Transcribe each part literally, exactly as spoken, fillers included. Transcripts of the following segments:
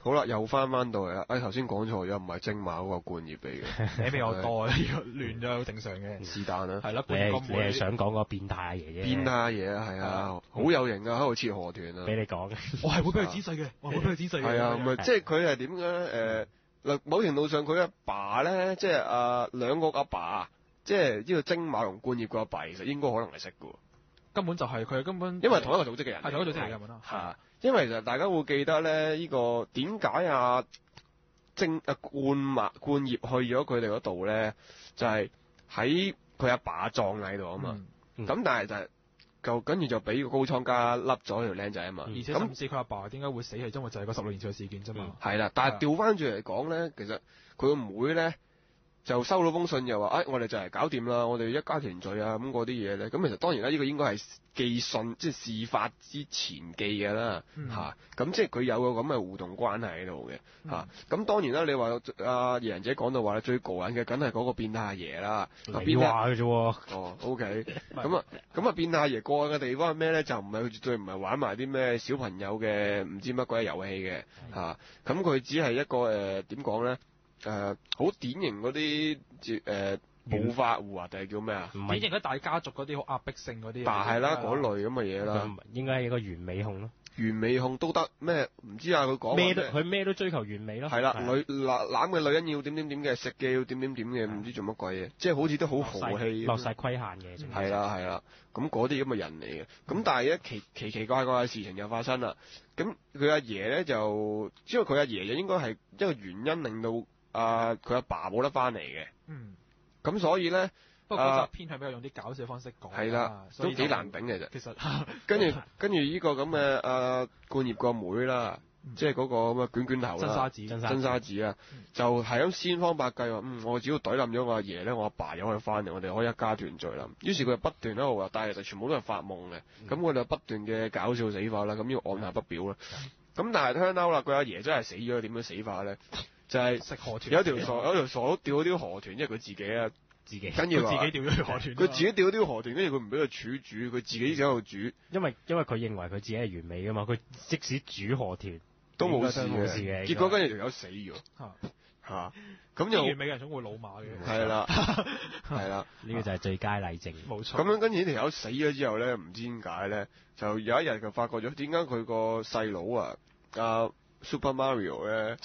好啦，又翻翻到嚟啦。哎，頭先講錯咗，唔係精馬嗰個冠業嚟嘅， 名比較多，亂咗好正常嘅。 是但啦。 係啦， 你係你係想講個變態爺啫？ 變態爺啊，係啊，好有型啊，喺度切河豚啊。 俾你講， 我係會俾佢仔細嘅，我係會俾佢仔細嘅。 係啊，咪即係佢係點嘅咧？誒，嗱，某程度上佢阿爸咧，即係啊兩個阿爸，即係呢個精馬同冠業個阿爸，其實應該可能係識嘅。 根本就係佢根本， 因為同一個組織嘅人， 係同一個組織嚟嘅根本啦。 係，因為其實大家會記得咧，呢、這個點解啊精啊冠馬冠業去咗佢哋嗰度咧，就係喺佢阿爸葬喺度啊嘛。咁、嗯嗯、但係就係就跟住就俾個高倉家笠咗條僆仔啊嘛。 而且甚至佢阿爸點解會死係因為就係個十六年前嘅事件啫嘛。 係、嗯、啦，但係調翻轉嚟講咧，其實佢個妹咧。就收到封信又話，哎，我哋就嚟搞掂啦，我哋一家團聚啊，咁嗰啲嘢咧，咁其實當然啦，呢、這個應該係寄信，即係事發之前寄嘅啦，嚇、嗯，咁、啊、即係佢有個咁嘅互動關係喺度嘅，嚇、啊，咁、嗯、當然啦，你話阿爺人姐講到話咧，最過癮嘅梗係嗰個變態阿爺啦， 你話嘅啫喎， 哦 ，OK，咁啊，咁啊變態阿爺過癮嘅地方係咩咧？就唔係佢絕對唔係玩埋啲咩小朋友嘅唔知乜鬼遊戲嘅，嚇、啊，咁佢只係一個誒點講咧？誒、呃，好典型嗰啲誒暴發戶啊，定係叫咩啊？ 典型嗰大家族嗰啲好壓迫性嗰啲。但係啦，嗰類咁嘅嘢啦。 應該係一個完美控咯。 完美控都得咩？唔知啊，佢講咩都佢咩都追求完美咯。 係啦，女攬攬嘅女人要點點點嘅，食嘅要點點點嘅，唔知做乜鬼嘢，即係好似都好豪氣。 落晒規限嘅。 係啦係啦，咁嗰啲咁嘅人嚟嘅。咁但係一奇奇奇怪怪嘅事情又發生啦。咁佢阿爺咧就，因為佢阿爺就應該係一個原因令到。啊！佢阿爸冇得翻嚟嘅，嗯，咁所以咧， 不過嗰集偏向比較用啲搞笑嘅方式講， 係啦，都幾難頂嘅啫。 其實， 跟住跟住呢個咁嘅啊冠業個妹啦，嗯、即係嗰個咁嘅捲捲頭啦， 真沙子， 真沙子啊，嗯、就係咁千方百計話，嗯，我只要懟冧咗我阿爺咧，我阿爸又可以翻嚟，我哋可以一家團聚啦。於是佢就不斷喺度話，但係其實全部都係發夢嘅，咁佢哋不斷嘅搞笑死法啦，咁要按下不表啦。咁、嗯、但係聽到啦，佢阿爺真係死咗，點樣死法咧？就係、是、 食河豚， 有條傻有條傻佬釣咗啲河豚，因為佢自己啊， 自己跟住自己釣咗條河豚， 佢自己釣咗啲河豚，跟住佢唔俾佢儲煮，佢自己喺度煮。 因為因為佢認為佢自己係完美噶嘛，佢即使煮河豚都冇事嘅， 結果跟住條友死咗。嚇咁又完美嘅人總會老馬嘅。 係啦，係啦， 呢個就係最佳例證。 冇錯。 咁樣跟住呢條友死咗之後咧，唔知點解咧，就有一日就發覺咗點解佢個細佬啊啊〜Super Mario 咧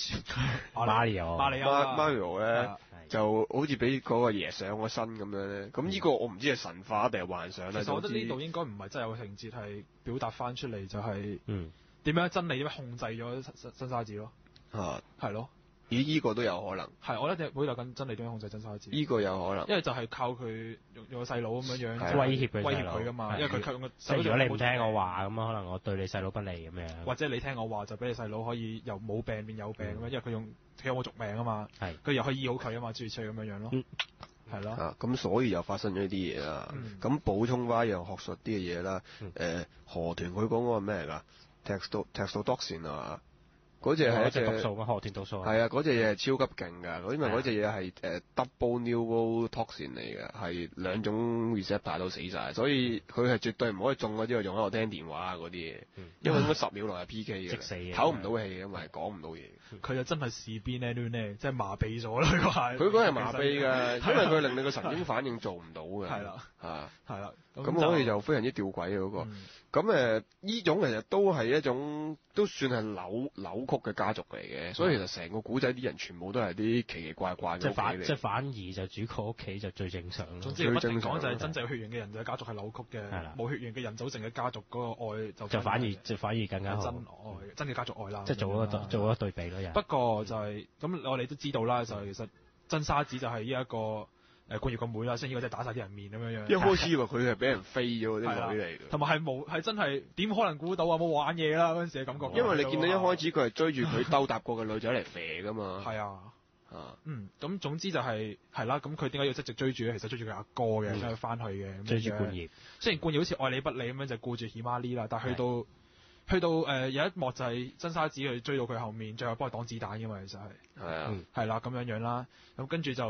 ，Mario， 馬里奧 ，Mario 咧就好似俾嗰個爺上咗身咁樣咧。咁、嗯、呢個我唔知係神話定係幻想咧。 其實我覺得呢度應該唔係真係有個情節係表達翻出嚟，就係點樣真理點樣控制咗真真沙子咯。啊，係咯。 咦？依、這個都有可能。係， 我覺得會有緊真理點樣控制真沙子。 呢、這個有可能。 因為就係靠佢用用個細佬咁樣樣威脅佢， 威脅佢噶嘛。因為佢用個細佬。 如果你唔聽我話，咁可能我對你細佬不利咁樣。 或者你聽我話，就俾你細佬可以由冇病變有病咁樣、嗯，因為佢用佢有冇續命啊嘛。係。佢又可以醫好佢啊嘛，諸如此類咁樣樣咯。嗯。係咯。啊， 咁所以又發生咗呢啲嘢啦。咁、嗯、補充翻一樣學術啲嘅嘢啦。誒、嗯呃，河豚佢講嗰個咩嚟㗎 ？Texto Textodoxin 啊。嗰隻係一隻毒素嘅河豚毒素， 係啊！嗰隻嘢係超級勁㗎，因為嗰隻嘢係誒 double neurotoxin 嚟嘅，係兩種 receptor 都死晒，所以佢係絕對唔可以中嗰啲用喺度聽電話嗰啲嘢，因為應該十秒內係 P K 嘅， 即死嘅， 唞唔到氣，因為講唔到嘢。 佢就真係事邊呢呢，即係麻痹咗啦！佢係佢嗰係麻痹㗎，因為佢令你個神經反應做唔到嘅。係啦， 啊， 係啦， 咁所以就非常之吊詭嘅嗰個。咁誒，呢種其實都係一種都算係扭扭曲嘅家族嚟嘅，所以其實成個古仔啲人全部都係啲奇奇怪怪嘅。 即係反，即係反而就主角屋企就最正常咯。 總之不停講就係真正有血緣嘅人就係家族係扭曲嘅，冇血緣嘅人組成嘅家族嗰個愛就就反而就反而更加好真愛，真嘅家族愛啦。 即係做一個做一個對比咯。 不過就係咁，我哋都知道啦，就係其實真沙子就係呢一個。誒冠業個妹啦，雖然呢個真係打晒啲人面咁樣樣。一開始以為佢係俾人飛咗啲女嚟嘅，同埋係冇係真係點可能估到啊？冇玩嘢啦嗰陣時嘅感覺。因為你見到一開始佢係追住佢兜搭過嘅女仔嚟肥噶嘛。係啊，啊嗯，咁總之就係係啦，咁佢點解要一直追住咧？其實追住佢阿哥嘅，想佢翻去嘅。追住冠業，雖然冠業好似愛理不理咁樣就顧住希瑪麗啦，但係去到去到誒、呃、有一幕就係真沙子去追到佢後面，最後幫佢擋子彈嘅嘛，其實係係啊，係啦咁樣樣啦，咁跟住就。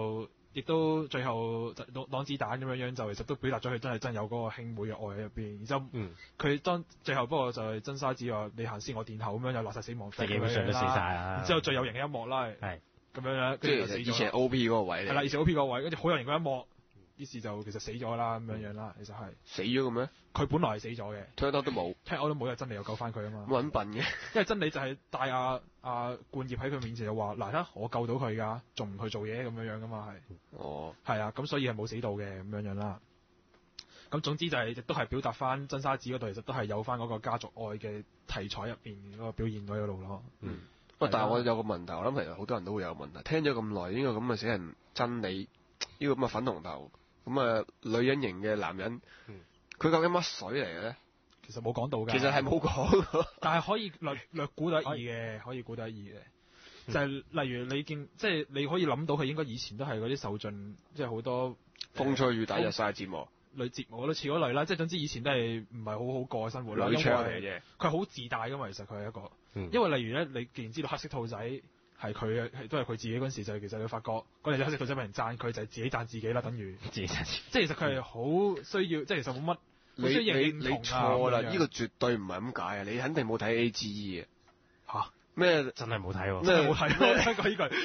亦都最後擋擋子彈咁樣樣，就其實都表達咗佢真係真有嗰個兄妹嘅愛喺入邊。然之後佢當最後不過就係真沙子話你行先我墊後咁樣，又落晒死亡飛咁樣啦。基本上都死晒啦。然之後最有型嘅一幕啦，係咁樣咧，跟住就死咗。以前 O P 嗰個位嚟。係啦，以前 O P 嗰個位，跟住好有型嗰一幕。於是就其實死咗啦，咁樣樣啦，其實係死咗嘅咩？ 佢本來係死咗嘅， 聽得都冇， 聽我都冇，因為真理又救翻佢啊嘛。 揾笨嘅，因為真理就係帶阿阿冠業喺佢面前就話：嗱，睇我救到佢㗎，仲唔去做嘢咁樣樣噶嘛係。哦。係啊，咁所以係冇死到嘅咁樣樣啦。咁總之就係亦都係表達翻真沙子嗰度，其實都係有翻嗰個家族愛嘅題材入邊嗰個表現喺嗰度咯。 嗯。不過但係我有個問題，我諗其實好多人都會有問題。聽咗咁耐，呢個咁嘅死人真理，呢個咁嘅粉紅頭。咁啊，女人型嘅男人，佢、嗯、究竟乜水嚟嘅咧？ 其實冇講到㗎。 其實係冇講， 但係可以略略估得意嘅，可以估得意嘅。嗯、就係例如你見，即係你可以諗到佢應該以前都係嗰啲受盡，即係好多風吹雨打日曬折磨。 類折磨都似嗰類啦，即係總之以前都係唔係好好過嘅生活啦。 女槍嚟嘅， 佢係好自大㗎嘛，其實佢係一個。嗯、因為例如咧，你既然知道黑色兔仔。係佢嘅，係都係佢自己嗰陣時就係、其實你發覺嗰陣時黑色兔仔俾人讚佢就係自己讚自己啦，等於自己讚自己。即係其實佢係好需要，即係其實冇乜。 你你你錯啦！呢個絕對唔係咁解啊！你肯定冇睇 A G E 啊！嚇咩？ 真係冇睇喎！ 真係冇睇喎！聽過呢句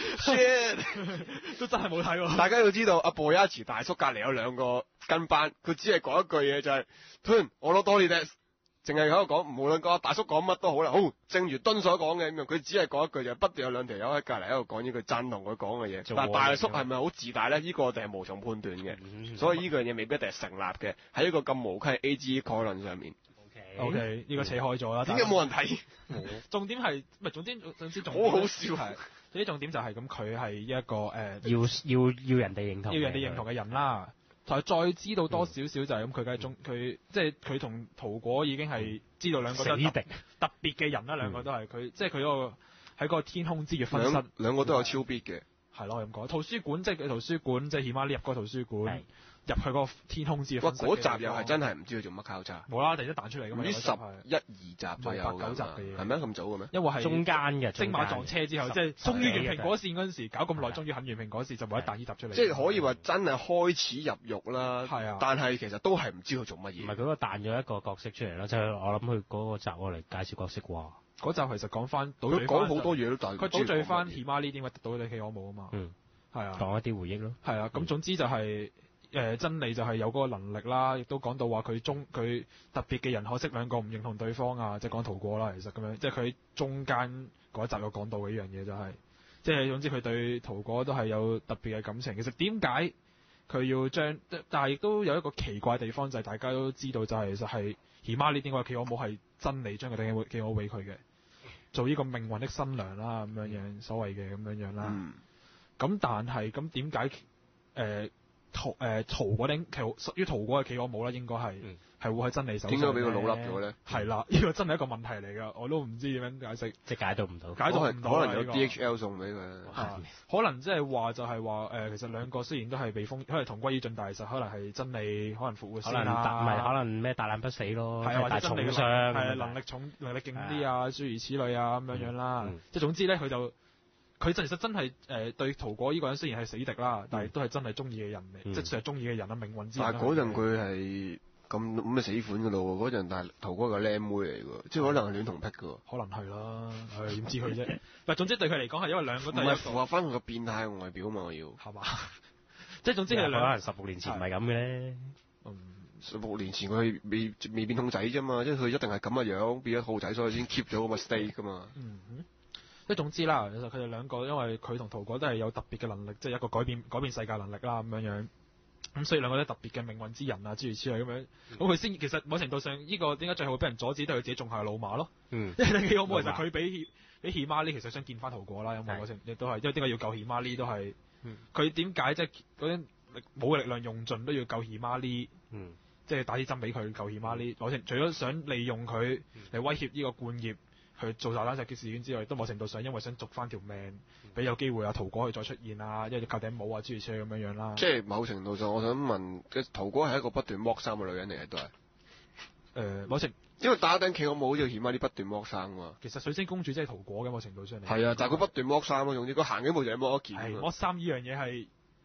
shit 都真係冇睇喎！ 大家要知道，阿布亞慈大叔隔離有兩個跟班，佢只係講一句嘢就係、是：吞我攞多啲啲。淨係喺度講，無論個大叔講乜都好啦。好，正如敦所講嘅咁樣，佢只係講一句就不斷有兩條友喺隔離喺度講呢句贊同佢講嘅嘢。但係大叔係咪好自大咧？呢、這個我哋係無從判斷嘅，嗯、所以呢樣嘢未必一定係成立嘅。喺一個咁無稽 A G 概論上面。 O K，呢個扯開咗啦。 點解冇人睇？ 重點係唔係總之總之重好好笑係。 總之重點就係咁，佢係一個誒、呃、 要要要人哋認同， 要人哋認同嘅人啦。再再知道多少少就係咁，佢梗係中佢即係佢同桃果已經係知道兩個都係特，特別嘅人啦，兩個都係佢即係佢嗰個喺個天空之月分身， 兩個都有超必嘅， 係咯咁講。圖書館即係圖書館，即係起碼呢入嗰個圖書館。入去嗰個天空之月。哇！ 嗰集又係真係唔知佢做乜交叉。 冇啦，突然間彈出嚟㗎嘛。 呢十一二集左右八九集嘅嘢。 係咩咁早嘅咩？ 因為係中間嘅星馬撞車之後，即係終於完蘋果線嗰陣時，搞咁耐，終於肯完蘋果線，就冇一彈呢集出嚟。 即係可以話真係開始入獄啦。 係啊。 但係其實都係唔知佢做乜嘢。 唔係佢嗰彈咗一個角色出嚟啦，即係我諗佢嗰個集我嚟介紹角色啩。 嗰集其實講翻， 佢講好多嘢都，但係佢倒敍翻希瑪呢點解得到你企鵝舞啊嘛。 嗯。 係啊。 講一啲回憶咯。 係啊，咁總之就係。誒、呃、真理就係有嗰個能力啦，亦都講到話佢中佢特別嘅人，可惜兩個唔認同對方啊，即係講逃過啦，其實咁樣，即係佢中間嗰一集有講到嘅呢樣嘢就係、是，即係總之佢對逃過都係有特別嘅感情。其實點解佢要將，但係亦都有一個奇怪地方就係、是、大家都知道就係、是、其實係姨媽呢點解企鵝母係真理將佢哋企鵝俾佢嘅，做呢個命運的新娘啦咁樣樣所謂嘅咁樣樣啦。咁、嗯、但係咁點解誒？呃逃誒逃過啲其實屬於逃過嘅企鵝母啦，應該係係、嗯、會喺真理手上。點解俾佢老笠咗咧？係啦，呢個真係一個問題嚟㗎，我都唔知點樣解釋。 即係解讀唔到。 解讀唔到。 可能有 D H L 送俾佢。 啊、可能即係話就係話誒，其實兩個雖然都係被封，可能同歸於盡，但係實可能係真理可能復活先啦。 唔係可能咩大難不死咯？ 係啊，或者真理嘅傷係能力重能力勁啲啊，諸如此類啊咁樣樣啦。即係總之咧，佢就。佢其實真係誒、呃、對桃果呢個人雖然係死敵啦，嗯、但係都係真係中意嘅人嚟，嗯、即係算係中意嘅人啊，命運之人。但係嗰陣佢係咁咁嘅死款㗎咯喎，嗰陣但係桃果個靚妹嚟㗎，即係可能係戀童癖㗎。可能係啦，係點知佢啫？但係總之對佢嚟講係因為兩個都唔係符合翻佢個變態嘅外表嘛，我要係嘛？即係總之係兩可能十六年前唔係咁嘅咧。嗯，十六年前佢未未變兔仔啫嘛，即係佢一定係咁嘅樣變咗兔仔，所以先 keep 咗咁嘅 state 㗎嘛。嗯。即係總之啦，其實佢哋兩個因為佢同桃果都係有特別嘅能力，即係一個改變改變世界能力啦咁樣樣。咁所以兩個都特別嘅命運之人啊，諸如此類咁樣。咁佢先其實某程度上呢個點解最後會俾人阻止，都係佢自己種下嘅老馬咯。嗯。因為你企鵝母其實佢俾俾希瑪呢其實想見翻桃果啦，因為某程亦都係，因為點解要救希瑪呢都係。佢點解即係嗰啲冇嘅力量用盡都要救希瑪呢？嗯。即係打啲針俾佢救希瑪呢？某程除咗想利用佢嚟威脅呢個冠業。去做炸彈石嘅事件之外，都某程度上因為想續翻條命，俾有機會啊桃果去再出現啊，因為靠頂帽啊諸如此類咁樣樣啦。即係某程度上，我想問，嘅桃果係一個不斷剝衫嘅女人嚟嘅都係。誒、呃，某程因為打頂企鵝帽好似顯翻啲不斷剝衫㗎嘛。其實水晶公主即係桃果嘅某程度上嚟。係啊，但係佢不斷剝衫咯，總之佢行幾步就係剝一件。係剝衫呢樣嘢係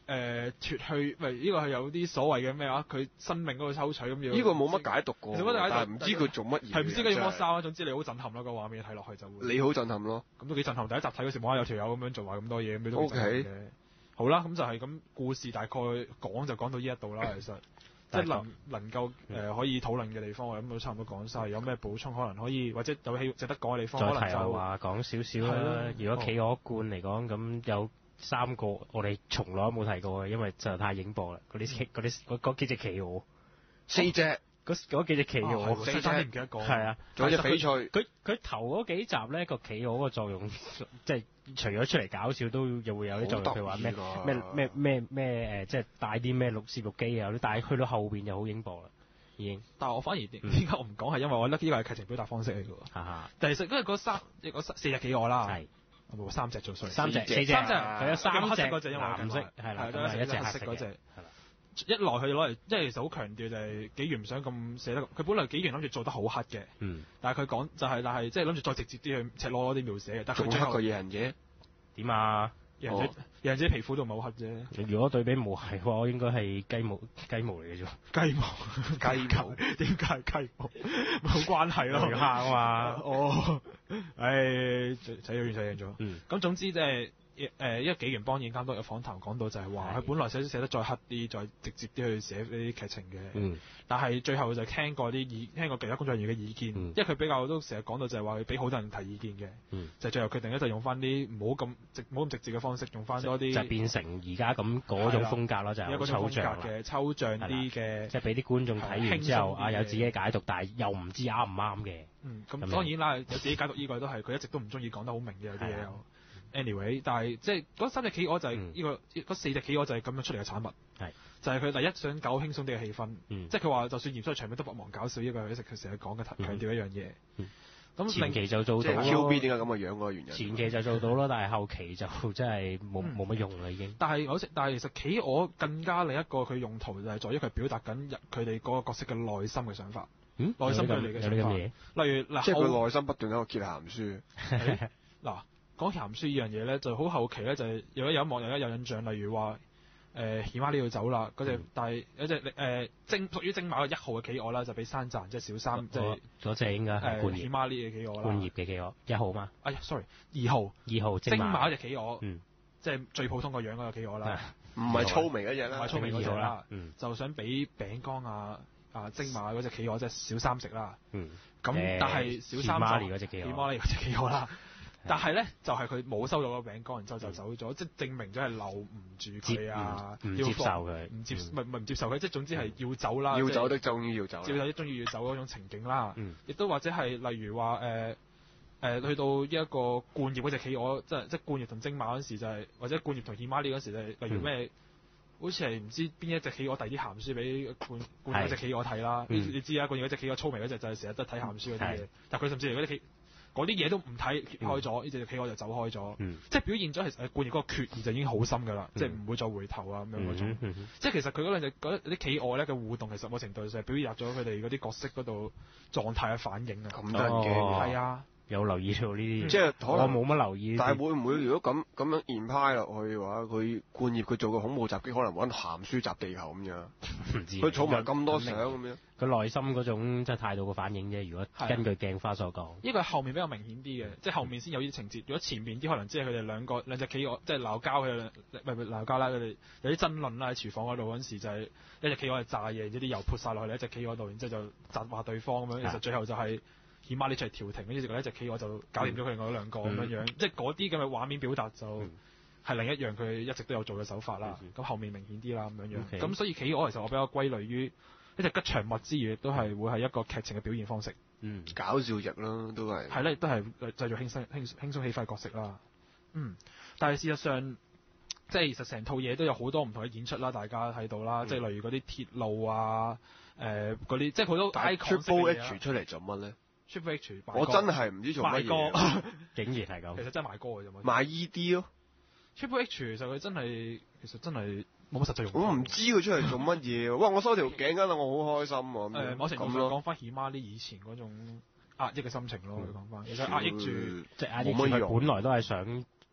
誒脱去，喂呢個係有啲所謂嘅咩啊？佢生命嗰個抽取咁樣。 呢個冇乜解讀過， 其實但係唔知佢做乜嘢。 係唔知佢要剝衫啊？總之你好震撼啦個畫面睇落去就會。 你好震撼咯。 咁都幾震撼！第一集睇嗰時，哇有條友咁樣做埋咁多嘢，咁都幾 O K 嘅。好啦，咁就係咁故事大概講就講到呢一度啦，其實。即係能能夠誒、呃、可以討論嘅地方，我諗都差唔多講晒。有咩補充可能可以，或者有戲值得講嘅地方，可能就話講少少啦。如果企鵝罐嚟講，咁有三個我哋從來都冇提過嘅，因為實在太影播啦。嗰啲企嗰啲嗰幾隻企鵝， 四隻嗰嗰幾隻企鵝， 四隻唔記得講。 係啊， 仲有隻翡翠。 佢佢頭嗰幾集咧個企鵝個作用，即係除咗出嚟搞笑，都又會有啲作用。譬如話咩咩咩咩咩誒，即係帶啲咩錄攝錄機啊，但係去到後邊就好影播啦，已經。 但係我反而點解我唔講係因為我覺得呢個係劇情表達方式嚟嘅喎。 哈哈。 但係其實因為嗰三嗰四隻企鵝啦。 係。 冇三隻做衰。 三隻。四隻。 三隻。 佢有三隻。 嗰隻因為藍色係啦，咁係一隻黑色嗰隻。一來佢攞嚟，即係其實好強調就係紀元唔想咁寫得，佢本來紀元諗住做得好黑嘅， 嗯， 但係佢講就係、是，但係即係諗住再直接啲去赤裸啲描寫嘅，但係佢最後黑過野人嘅點啊？ 野人仔野人仔皮膚都唔係好黑啫。 如果對比毛係嘅話，我應該係雞毛雞毛嚟嘅啫。 雞毛雞毛點解係雞毛？冇關係咯， 黑啊嘛。 哦，唉，使咗完使贏咗。 嗯， 咁總之即係。誒，因為紀元邦彥監督有訪談講到就係話，佢本來寫寫得再黑啲，再直接啲去寫呢啲劇情嘅。 嗯。但係最後就聽過啲意，聽過其他工作人員嘅意見，嗯、因為佢比較都成日講到就係話佢俾好多人提意見嘅。嗯。就最後決定咧就用翻啲唔好咁直唔好咁直接嘅方式，用翻多啲。就變成而家咁嗰種風格咯，就係抽象嘅，抽象啲嘅。即係俾啲觀眾睇完之後啊，有自己解讀，但係又唔知啱唔啱嘅。嗯，咁當然啦，有自己解讀依個都係佢一直都唔中意講得好明嘅有啲嘢。anyway， 但係即係嗰三隻企鵝就係呢、這個嗰、嗯、四隻企鵝就係咁樣出嚟嘅產物，係就係佢第一想搞輕鬆啲嘅氣氛，嗯、即係佢話就算嚴肅嘅場面都不忘搞笑，呢個係一直佢成日講嘅強調一樣嘢。咁、嗯嗯、前期就做到咯。 Q B 點解咁嘅樣嗰個原因？ 前期就做到咯，但係後期就真係冇冇乜用啦已經。 但係我但係其實企鵝更加另一個佢用途就係在於佢表達緊佢哋嗰個角色嘅內心嘅想法， 嗯、 內心對你嘅想法。例如嗱， 即係佢內心不斷喺度揭鹹書。 嗱。講鹹書呢樣嘢咧，就好後期咧，就係有一有一幕有一有印象，例如話誒喜媽呢要走啦，嗰隻、嗯、但係有隻誒精屬於精馬嘅一號嘅企鵝啦，就俾山賺即係小三，即係嗰隻應該係冠喜媽呢嘅企鵝啦， 冠業嘅企鵝一號嘛？ 哎呀，sorry， 二號二號精馬嗰隻企鵝， 嗯， 即係最普通個樣嗰個企鵝啦， 唔係粗眉嗰隻啦， 唔係粗眉嗰隻啦， 嗯， 就想俾餅乾啊啊精馬嗰隻企鵝即係小三食啦， 嗯， 咁但係小三就喜媽嗰隻企鵝， 喜媽呢嗰隻企鵝啦。但係咧，就係佢冇收到個餅乾，然之後就走咗，嗯、即係證明咗係留唔住佢啊， 唔接受佢， 唔接唔係唔係唔接受佢，即係總之係要走啦。 要走的終於要走。要走的終於要走嗰種情景啦。亦、嗯、都或者係例如話誒誒去到呢一個冠業嗰隻企鵝，即係即係冠業同精馬嗰時就係、是，或者冠業同喜媽呢嗰時就係，例如咩？嗯、好似係唔知邊一隻企鵝遞啲鹹書俾冠冠業嗰隻企鵝睇啦。嗯、你你知啊，冠業嗰隻企鵝粗眉嗰隻就係成日都睇鹹書嗰啲嘢，但係佢甚至係嗰啲企。嗰啲嘢都唔睇開咗，呢隻企鵝就走開咗，嗯、即係表現咗其實冠業嗰個決意就已經好深㗎啦，嗯、即係唔會再回頭啊咁樣嗰種。嗯嗯嗯、即係其實佢嗰兩隻嗰啲企鵝咧嘅互動，其實某程度上係表現咗佢哋嗰啲角色嗰度狀態嘅反應啊。 咁得人驚， 係啊。 有留意到呢啲， 即係我冇乜留意。 但係會唔會如果咁咁樣延派落去嘅話，佢冠業佢做個恐怖襲擊，可能揾鹹書襲地球咁樣。 唔知。 佢儲埋咁多相咁樣。 佢內心嗰種即係態度嘅反應啫。如果根據鏡花所講， 呢個係後面比較明顯啲嘅，即係後面先有啲情節。如果前面啲可能只係佢哋兩個兩隻企鵝，即係鬧交佢哋，唔係唔係鬧交啦，佢哋有啲爭論啦喺廚房嗰度嗰陣時就係一隻企鵝係炸嘢，然之後啲油潑晒落去一隻企鵝度，然之後就責罵對方咁樣。其實最後就係。起碼你出嚟調停，跟住就一隻企鵝就搞掂咗佢哋嗰兩個咁樣樣，嗯、即係嗰啲咁嘅畫面表達就係另一樣佢一直都有做嘅手法啦。咁、嗯、後面明顯啲啦咁樣樣，咁 Okay. 所以企鵝其實我比較歸類於一隻吉祥物之餘，都係會係一個劇情嘅表現方式。 嗯，搞笑隻啦，都係。係咧， 都係製造輕鬆輕輕鬆氣氛嘅角色啦。嗯，但係事實上，即係其實成套嘢都有好多唔同嘅演出啦，大家睇到啦，嗯、即係例如嗰啲鐵路啊，誒嗰啲，即係好多 icon 式嘅嘢。Triple H 出嚟做乜咧？ Triple H 我真係唔知做乜嘢， 竟然係咁。 其實真係賣歌嘅啫嘛。 賣 E D 咯。 Triple H 其實佢真係，其實真係冇乜實際用。 我唔知佢出嚟做乜嘢，哇！我收條頸巾啦，我好開心喎。 誒，某程度上講翻喜媽啲以前嗰種壓抑嘅心情咯，佢講翻，其實壓抑住， 即係壓抑住佢本來都係想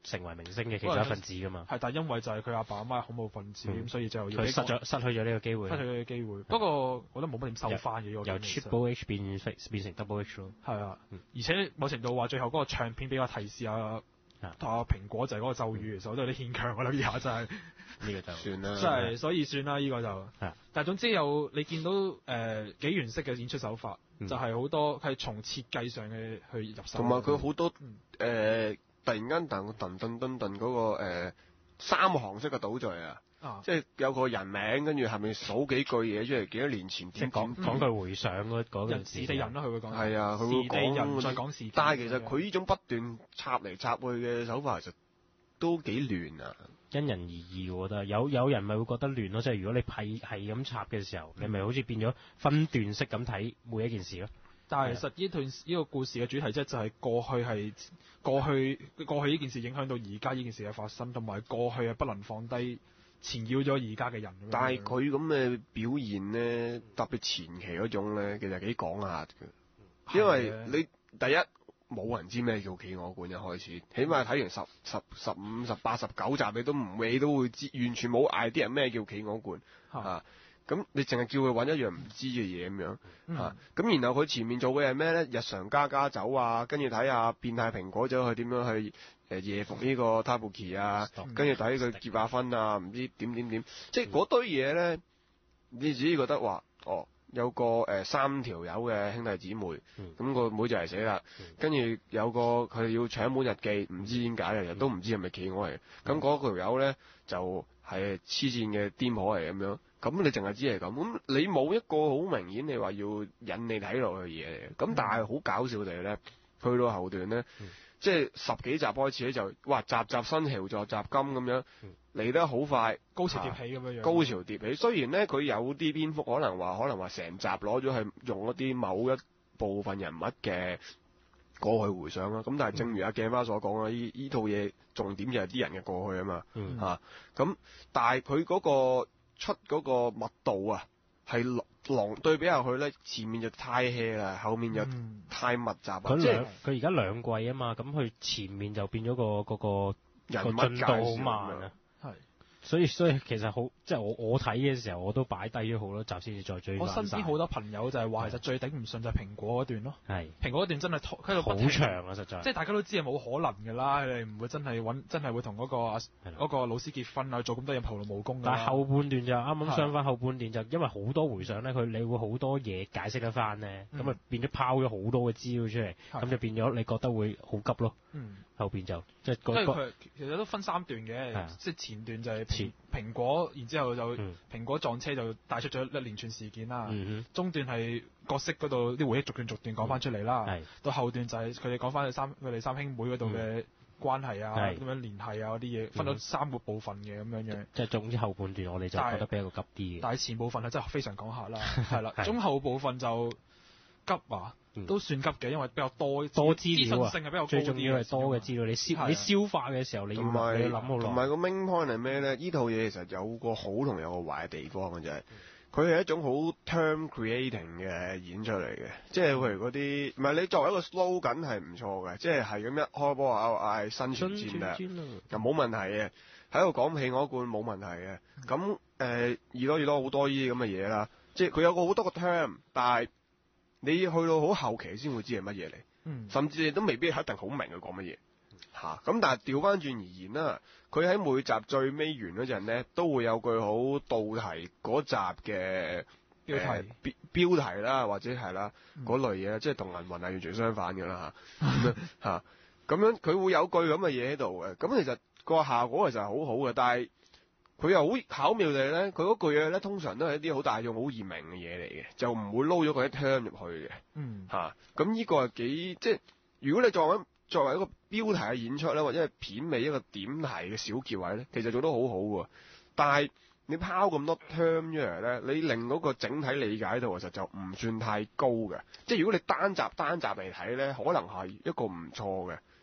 成為明星嘅其中一份子㗎嘛。 係，但係因為就係佢阿爸阿媽係恐怖分子，咁、嗯、所以就要佢失咗失去咗呢個機會。 失去咗呢個機會。不過我覺得冇乜點收翻嘅呢個。 由 Triple H 變變成 Double H 咯。 係啊，嗯、而且某程度話最後嗰個唱片俾我提示啊。同阿蘋果就係嗰個咒語，其實我都有啲牽強，我諗呢下真係呢個就算啦，真係所以算啦，呢、這個就。係。但係總之有你見到誒、呃、幾原色嘅演出手法，嗯、就係、是、好多係從設計上嘅去入手。 同埋佢好多誒、呃，突然間噔噔噔噔噔嗰個、呃、三行式嘅倒序啊！啊即係有個人名，跟住下面數幾句嘢出嚟，幾多年前點講講句回想嗰嗰陣時。 時地人咯，佢會講。 係啊，佢會講。 再講時。 但係其實佢呢種不斷插嚟插去嘅手法，其實都幾亂啊。 因人而異，我覺得有有人咪會覺得亂咯，即係如果你係係咁插嘅時候，嗯、你咪好似變咗分段式咁睇每一件事咯。 但係其實呢段呢個故事嘅主題即係就係過去係過去過去呢件事影響到而家呢件事嘅發生，同埋過去係不能放低。纏繞咗而家嘅人， 但係佢咁嘅表現咧，特別前期嗰種咧，其實幾講下嘅，因為你第一冇人知咩叫企鵝館一開始，起碼睇完十十十五十八十九集，你都唔會都會知，完全冇 idea 咩叫企鵝館嚇，咁、啊、你淨係叫佢揾一樣唔知嘅嘢咁樣嚇，咁、 嗯啊、然後佢前面做嘅係咩咧？日常家家酒啊，跟住睇下變態蘋果走去點樣去。誒夜服呢個 Tabuki 啊，跟住睇佢結下婚啊，唔知點點點，即係嗰堆嘢咧，你自己覺得話，哦，有個誒、呃、三條友嘅兄弟姊妹，咁、嗯、個妹就嚟死啦，跟、嗯、住有個佢要搶本日記，唔知點解嘅，都唔知係咪企鵝嚟，咁、嗯、嗰條友咧就係黐線嘅癲婆嚟咁樣，咁你淨係知係咁，咁你冇一個好明顯你話要引你睇落去嘅嘢嚟嘅，咁但係好搞笑地咧，去到後段咧。嗯即係十幾集開始咧就，哇集集新橋助集金咁樣嚟、嗯、得好快， 高潮迭起咁樣樣。 高潮迭起，雖然咧佢有啲篇幅可能話，可能話成集攞咗去用一啲某一部分人物嘅過去回想啦。咁但係正如阿鏡花所講啦，呢呢套嘢重點就係啲人嘅過去啊嘛。嚇、嗯，咁、啊、但係佢嗰個出嗰個密度啊，係狼對比下去咧，前面就太 hea 啦，後面就太密集啊！ 佢兩佢而家兩季啊嘛，咁佢前面就變咗個嗰個人物進度好慢啊。係。所以所以其實好，即係我我睇嘅時候，我都擺低咗好多集先至再追。 我身邊好多朋友就係話，其實最頂唔順就係蘋果嗰段咯。係。蘋果嗰段真係喺度好長啊，實在。 即係大家都知係冇可能㗎啦，你唔會真係揾真係會同嗰、嗰個嗰、嗰個老師結婚啊，做咁多嘢徒勞無功㗎。 但係後半段就啱啱相反，後半段就因為好多回想咧，佢你會好多嘢解釋得翻咧，咁、嗯、啊變咗拋咗好多嘅資料出嚟，咁就變咗你覺得會好急咯。嗯。後邊就即係嗰個。 其實都分三段嘅，即係前段就係前。蘋果，然之後就、嗯、蘋果撞車就帶出咗一連串事件啦。嗯、中段係角色嗰度啲回憶逐段逐段講翻出嚟啦、嗯。到後段就係佢哋講翻佢三佢哋三兄妹嗰度嘅關係啊，咁、嗯、樣聯繫啊嗰啲嘢，分咗三個部分嘅咁樣樣。 即係總之後半段我哋就覺得比較急啲嘅。 但係前部分係真係非常講下啦，係啦。中後部分就急啊！都算急嘅，因為比較多多資料啊， 性係比較高啲， 最重要係多嘅資料，你消你消化嘅時候，你要你要諗好耐。 同埋個 main point 係咩咧？呢套嘢其實有個好同有個壞嘅地方嘅就係，佢係一種好 term creating 嘅演出嚟嘅，即係譬如嗰啲，唔係你作為一個 slogan 係唔錯嘅，即係係咁一開波嗌嗌生存戰略，又冇問題嘅，喺度講企鵝罐冇問題嘅。咁誒，越多越多好多呢啲咁嘅嘢啦，即係佢有個好多個 term，但係。你去到好後期先會知係乜嘢嚟，嗯、甚至你都未必一定好明佢講乜嘢嚇。咁、嗯啊、但係調翻轉而言啦，佢喺每集最尾完嗰陣咧，都會有句好道題嗰集嘅標題、呃、標標題啦，或者係啦嗰、嗯、類嘢，即係同銀魂係完全相反嘅啦嚇嚇。咁樣佢會有句咁嘅嘢喺度嘅，咁其實個效果其實係好好嘅，但係。佢又好巧妙地咧，佢嗰句嘢咧通常都係一啲好大眾、好易明嘅嘢嚟嘅，就唔會撈咗佢一 term 入去嘅。嗯，嚇、啊，咁呢個係幾即係，如果你作為作為一個標題嘅演出咧，或者係片尾一個點題嘅小結位咧，其實做得好好喎。但係你拋咁多 term 出嚟咧，你令嗰個整體理解度其實就唔算太高嘅。即係如果你單集單集嚟睇咧，可能係一個唔錯嘅。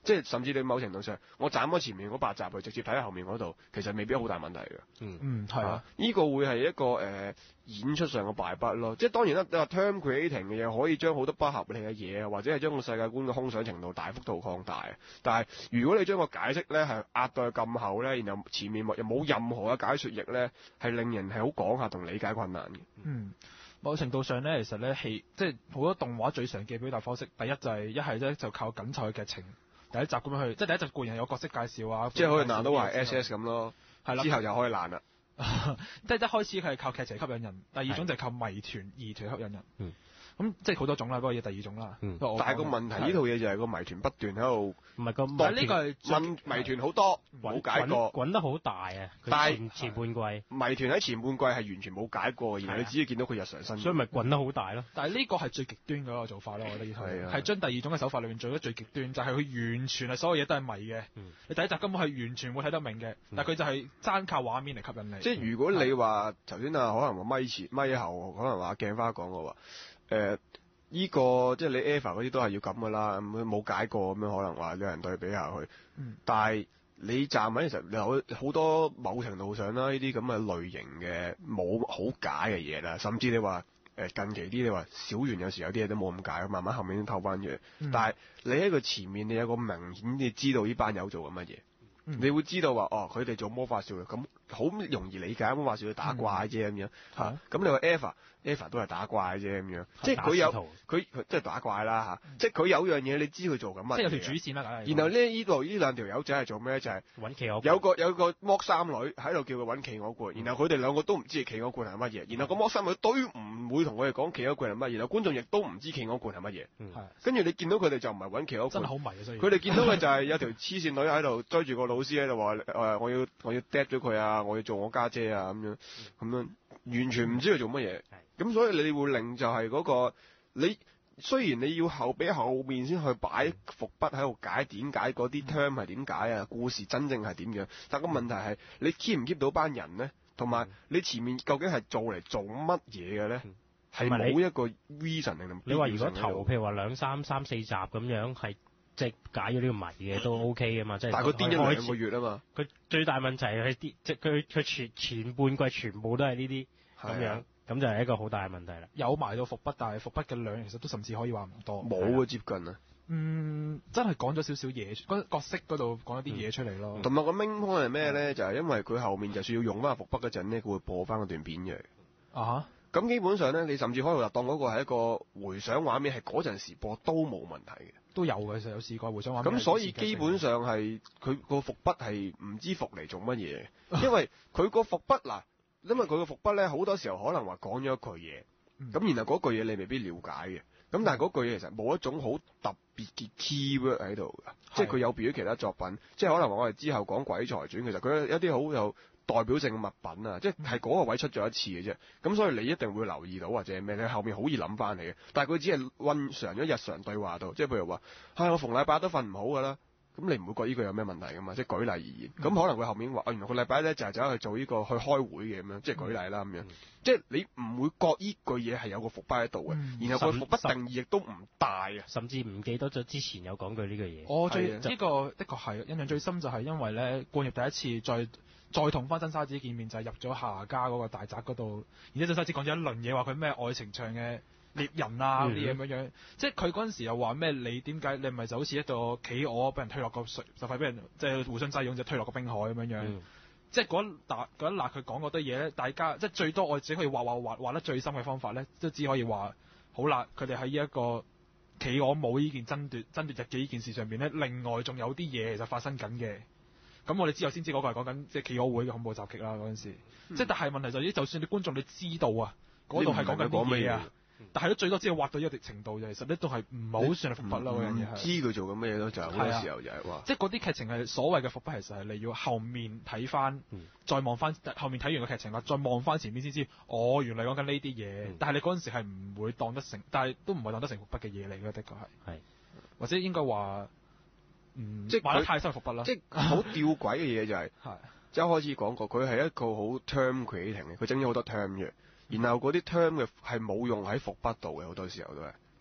即係甚至你某程度上，我斬咗前面嗰八集去直接睇下後面嗰度，其實未必好大問題嘅。 嗯嗯，係啊， 呢、這個會係一個誒、呃、演出上嘅敗筆咯。即係當然啦，你話 term creating 嘅嘢可以將好多不合理嘅嘢啊，或者係將個世界觀嘅空想程度大幅度擴大。但係如果你將個解釋咧係壓到去咁厚咧，然後前面又冇任何嘅解說譯咧，係令人係好講下同理解困難嘅。 嗯。某程度上咧，其實咧戲即係好多動畫最常見嘅表達方式，第一就係一係咧就靠緊湊嘅劇情，第一集咁樣去，即係第一集固然有角色介紹啊， 即係可以爛到話 S S 咁咯， 係啦， 之後就可以爛啦。 即係一開始佢係靠劇情吸引人，第二種就係靠謎團疑團吸引人。嗯。咁即係好多種啦，嗰個嘢第二種啦。 嗯、但係個問題，呢套嘢就係個謎團不斷喺度。 唔係個， 但係呢個係問謎團好多，冇解過。 滾得好大啊！ 但係前半季謎團喺前半季係完全冇解過，然後你只係見到佢日常生活。 所以咪滾得好大咯。 但係呢個係最極端嗰個做法咯，我覺得呢套係係將第二種嘅手法裏面做得最極端，就係、是、佢完全係所有嘢都係謎嘅。嗯、你第一集根本係完全冇睇得明嘅，嗯、但係佢就係單靠畫面嚟吸引你。 即係如果你話頭先啊，可能話咪前咪後，可能話鏡花講過話，誒、呃。呢、這個即係你 Eva 嗰啲都係要咁噶啦，咁冇解過咁樣，可能話有人對比下去。嗯、但係你站喺其實你有好多某程度上啦，呢啲咁嘅類型嘅冇好解嘅嘢啦，甚至你話誒近期啲你話小圓有時有啲嘢都冇咁解，慢慢後面都透翻嘅。嗯、但係你喺佢前面你有個明顯你知道呢班友做緊乜嘢，嗯、你會知道話哦佢哋做魔法少女咁好容易理解魔法少女打怪啫咁樣嚇。咁、嗯啊、你話 Eva Eva 都係打怪啫咁樣，即係佢有佢佢即係打怪啦嚇，嗯、即係佢有樣嘢你知佢做緊乜， 即係有條主線啦。 然後呢呢度呢兩條友仔係做咩？就係、是、 揾企鵝， 有個有個剝衫女喺度叫佢揾企鵝罐，嗯、然後佢哋兩個都唔知企鵝罐係乜嘢，然後個剝衫女都唔會同佢哋講企鵝罐係乜嘢，然後觀眾亦都唔知企鵝罐係乜嘢。跟住、嗯、你見到佢哋就唔係揾企鵝罐， 真係好迷啊！所以佢哋見到嘅就係有條黐線女喺度追住個老師喺度話誒我要我要 drop 咗佢啊，我要做我家姐啊咁樣咁樣，完全唔知佢做乜嘢。咁所以你會令就係嗰、那個你雖然你要後俾後面先去擺伏筆喺度解點解嗰啲 term 係點解啊，故事真正係點樣？但個問題係你 keep 唔 keep 到班人咧，同埋你前面究竟係做嚟做乜嘢嘅咧？係冇一個 reason 定？ 你話如果頭譬如話兩三三四集咁樣係即係解咗呢個謎嘅都 OK 嘅嘛？即係但係佢癲咗兩個月啊嘛！ 佢最大問題係啲即係佢佢全前半季全部都係呢啲咁樣。咁就係一個好大嘅問題啦。有埋到伏筆，但係伏筆嘅量其實都甚至可以話唔多。 冇啊，接近啊。 嗯，真係講咗少少嘢，嗰角色嗰度講一啲嘢出嚟咯。 同埋、嗯、個 main point 係咩咧？就係、是、因為佢後面就算要用翻伏筆嗰陣咧，佢會播翻嗰段片嘅。啊咁、uh huh? 基本上咧，你甚至可以話當嗰個係一個回想畫面，係嗰陣時播都冇問題嘅。都有嘅，其實有試過回想畫面。咁所以基本上係佢個伏筆係唔知伏嚟做乜嘢，因為佢個伏筆嗱。因為佢個伏筆咧，好多時候可能話講咗一句嘢，咁、嗯、然後嗰句嘢你未必了解嘅，咁但係嗰句嘢其實冇一種好特別嘅 keyword 喺度嘅，是即係佢有別於其他作品，即係可能話我哋之後講鬼才傳，其實佢有一啲好有代表性嘅物品啊，即係係嗰個位出咗一次嘅啫，咁所以你一定會留意到或者咩，你後面好易諗翻嚟嘅，但係佢只係溫常咗日常對話度，即係譬如話，唉、哎，我逢禮拜都瞓唔好㗎啦。咁你唔會覺得呢個有咩問題噶嘛？即係舉例而言，咁、嗯、可能佢後面話，啊原來個禮拜咧就係走去做呢個去開會嘅咁樣，即係舉例啦咁樣。嗯、即係你唔會覺呢句嘢係有個伏筆喺度嘅，嗯、然後個伏筆定義亦都唔大啊， 甚至唔記得咗之前有講句呢個嘢。 我最呢、呢個的確係印象最深就係因為咧，冠業第一次再再同翻真沙子見面就係、是、入咗夏家嗰個大宅嗰度，而且真沙子講咗一輪嘢，話佢咩愛情長嘅獵人啊啲咁樣樣，即係佢嗰陣時又話咩？你點解你唔係就好似一個企鵝，俾人推落個水，就快俾人即係互相擠擁，就推落個冰海咁樣樣。嗯、即係嗰一笪嗰一笪佢講嗰堆嘢咧，大家即係最多我只可以畫畫畫畫得最深嘅方法咧，都只可以話好啦。佢哋喺呢一個企鵝冇呢件爭奪爭奪日記呢件事上邊咧，另外仲有啲嘢其實發生緊嘅。咁我哋之後先知嗰個係講緊即係企鵝會嘅恐怖襲擊啦嗰陣時。嗯、即係但係問題就係、是，就算你觀眾你知道啊，嗰度係講緊啲咩啊？但係都最多只係畫到一定程度，其實咧都係唔係好算係伏筆啦嗰樣嘢係。知佢做緊咩嘢咯，就係好多時候就係話。即係嗰啲劇情係所謂嘅伏筆，其實係你要後面睇翻，嗯、再望翻後面睇完個劇情啦，再望翻前面先知，哦原來講緊呢啲嘢。嗯、但係你嗰陣時係唔會當得成，但係都唔係當得成伏筆嘅嘢嚟嘅，的確係。係是。或者應該話，嗯，即係畫得太深伏筆啦。即係好吊詭嘅嘢就係、是，係一開始講過，佢係一個好 term creating 嘅，佢整咗好多 term 嘅。然後嗰啲 term 嘅係冇用喺伏筆度嘅，好多時候都係，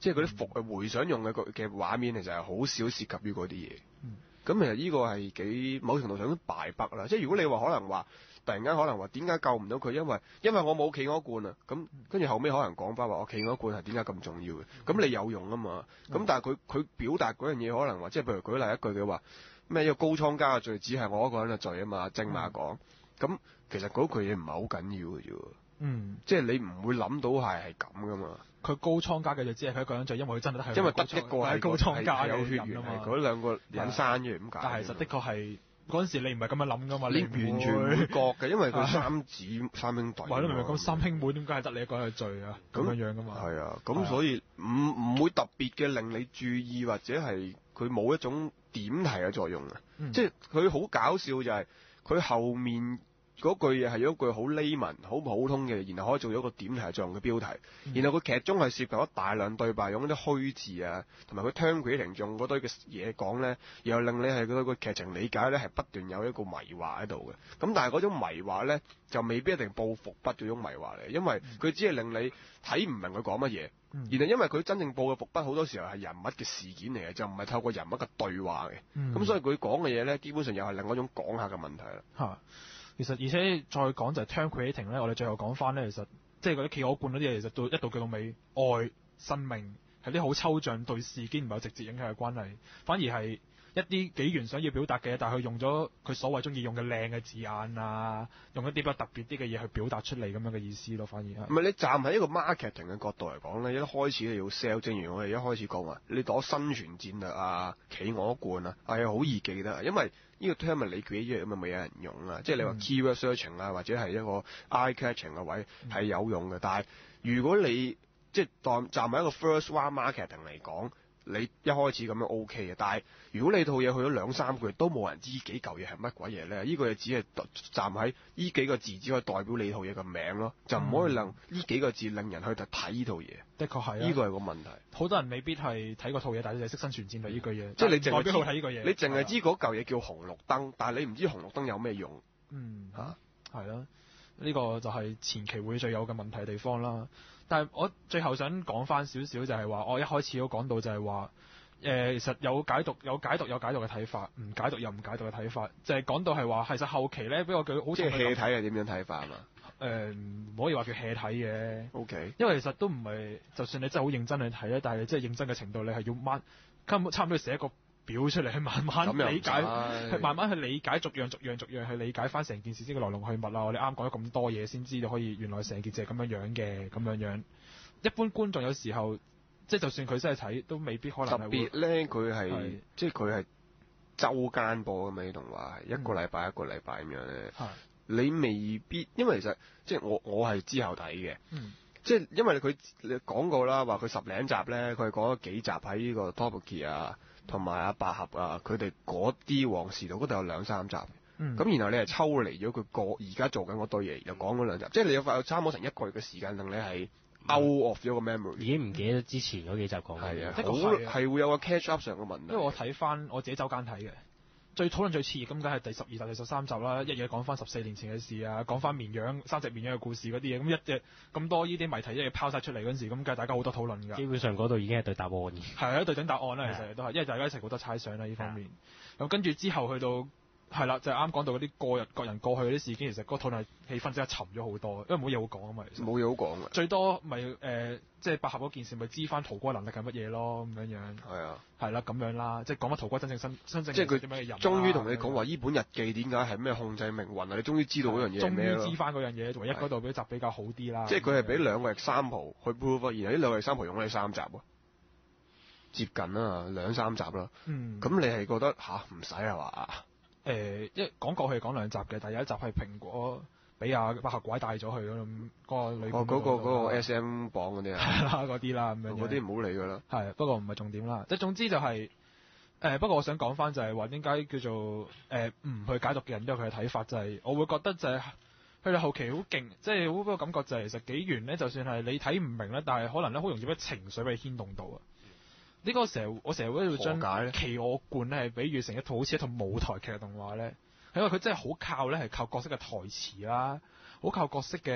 即係嗰啲復回想用嘅嘅畫面其實係好少涉及於嗰啲嘢。咁、 嗯、 其實呢個係幾某程度上都敗筆啦。即係如果你話可能話突然間可能話點解救唔到佢，因為因為我冇企鵝罐啊。咁跟住後尾可能講翻話我企鵝罐係點解咁重要嘅？咁你有用啊嘛。咁、嗯、但係佢佢表達嗰樣嘢可能話，即係譬如舉例一句嘅話，咩一個高倉家嘅罪只係我一個人嘅罪啊嘛。正馬講，咁、嗯、其實嗰句嘢唔係好緊要嘅啫。嗯，即係你唔會諗到係係咁噶嘛。佢高倉家嘅就只係佢一個人，就因為佢真係因為得一個係高倉家有血緣係嗰兩個人生嘅咁解。 但係實的確係嗰陣時你唔係咁樣諗噶嘛， 你完全唔會覺嘅，因為佢三子三兄弟。 係咯，明明咁三兄妹點解係得你一個人去罪啊？咁樣樣噶嘛。係啊，咁所以唔唔會特別嘅令你注意，或者係佢冇一種點題嘅作用啊。嗯、即係佢好搞笑就係佢後面。嗰句嘢係有一句好 layman 好普通嘅，然後可以做咗一個點題作用嘅標題。嗯、然後佢劇中係涉及咗大量對白，用啲虛字啊，同埋佢 turn creating 用嗰堆嘅嘢講咧，然後令你係嗰個劇情理解咧係不斷有一個迷惑喺度嘅。咁但係嗰種迷惑咧就未必一定報復筆嗰種迷惑嚟，因為佢只係令你睇唔明佢講乜嘢。嗯、然後因為佢真正報嘅伏筆好多時候係人物嘅事件嚟嘅，就唔係透過人物嘅對話嘅。咁、嗯、所以佢講嘅嘢咧，基本上又係另外一種講下嘅問題啦。 嚇！其實而且再講就係 turn creating 咧，我哋最後講翻咧，其實即係嗰啲企鵝罐嗰啲嘢，其實到一到叫到尾，愛、生命係啲好抽象對事件唔係有直接影響嘅關係，反而係一啲紀元想要表達嘅，但係佢用咗佢所謂中意用嘅靚嘅字眼啊，用一啲比較特別啲嘅嘢去表達出嚟咁樣嘅意思咯，反而係。唔係你站喺一個 marketing 嘅角度嚟講咧，一開始你要 sell，正如我哋一開始講話，你攞生存戰略啊、企鵝罐啊，係好易記得，因為呢個 term 你舉一樣咁啊，咪有人用啊，即係你話 keyword searching 啊，或者係一個 eye catching 嘅位係有用嘅，嗯、但係如果你即係當站喺一個 first round marketing 嚟講。你一開始咁樣 O K 嘅，但係如果你套嘢去咗兩三個月都冇人知幾嚿嘢係乜鬼嘢咧，呢、這個嘢只係站喺呢幾個字只可以代表你套嘢嘅名咯，就唔可以令呢幾個字令人去睇呢套嘢。 的確係， 呢個係個問題。好多人未必係睇過套嘢，但係就係識生存戰略呢句嘢。 即係你淨係知睇呢個嘢， 你淨係知嗰嚿嘢叫紅綠燈，但係你唔知紅綠燈有咩用。 嗯嚇，係咯、啊，呢、這個就係前期會最有嘅問題地方啦。但係我最後想講翻少少就係話，我一開始都講到就係話，誒、呃、其實有解讀有解讀有解讀嘅睇法，唔解讀有唔解讀嘅睇法，就係、是、講到係話，其實後期咧，俾我舉好似 hea 睇係點樣睇法啊嘛？ 誒唔可以話叫 hea 睇嘅。 O K。 因為其實都唔係，就算你真係好認真去睇咧，但係你真係認真嘅程度，你係要掹，根本差唔多寫一個表出嚟，去慢慢理解，去慢慢去理解，逐樣逐樣逐樣去理解翻成件事先嘅來龍去脈啦。我哋啱講咗咁多嘢，先知道可以原來成件事係咁樣樣嘅，咁樣樣。一般觀眾有時候，即係就算佢真係睇，都未必可能係。特別咧，佢係是即係佢係週間播嘅嘛，啲動畫係一個禮拜、嗯、一個禮拜咁樣咧。係是你未必，因為其實即係我我係之後睇嘅。嗯。即係因為佢你講過啦，話佢十零集咧，佢係講咗幾集喺呢個 Tofugky 啊，同埋阿百合啊，佢哋嗰啲往事度嗰度有兩三集。嗯。咁然後你係抽離咗佢個而家做緊嗰堆嘢，又講嗰兩集，即係你有有差唔多成一個月嘅時間，令你係 out of 咗個 memory。 已經唔記得之前嗰幾集講嘅嘢。 係啊，好係會有個 catch up 上嘅問題。 因為我睇翻我自己週間睇嘅。最討論最熾熱咁，梗係第十二集、第十三集啦，一嘢講翻十四年前嘅事啊，講翻綿羊三隻綿羊嘅故事嗰啲嘢，咁一隻咁多呢啲謎題一嘢拋晒出嚟嗰陣時，咁梗係大家好多討論㗎。 基本上嗰度已經係對答案嘅。 係啊，對等答案啦，其實都係，因為大家一齊好多猜想啦呢方面。咁跟住之後去到。係啦，就係啱講到嗰啲個人個人過去嗰啲事件，其實嗰個討論氣氛真係沉咗好多，因為冇嘢好講啊嘛。其實冇嘢好講嘅。 最多咪誒、呃，即係百合嗰件事，咪知翻屠哥能力係乜嘢咯，咁樣樣。係啊。係啦，咁樣啦，即係講翻屠哥真正身真正。即係佢點樣嘅人。 終於同你講話，呢本日記點解係咩控制命運啊？你終於知道嗰樣嘢係咩咯？ 終於知翻嗰樣嘢，唯一嗰度嗰集比較好啲啦。 即係佢係俾兩個 example 去 prove，然後呢兩個 example 用咗你三集喎，接近啦，兩三集啦。嗯。咁你係覺得吓唔使係嘛？ 誒，一講過去講兩集嘅，第一集係蘋果俾阿百合拐帶咗去嗰種嗰個女。 哦，嗰個嗰個 S M 榜嗰啲啊。 係啦，嗰啲啦咁樣。 嗰啲唔好理㗎啦。 係，不過唔係重點啦。即係總之就係誒，不過我想講翻就係話點解叫做誒唔去解讀嘅人都有佢嘅睇法，就係我會覺得就係佢哋後期好勁，即係好個感覺就係其實紀元咧，就算係你睇唔明咧，但係可能咧好容易俾情緒俾牽動到啊。呢個成日我成日會將企鵝罐咧係比喻成一套好似一套舞台劇嘅動畫咧，係因為佢真係好靠咧係靠角色嘅台詞啦，好靠角色嘅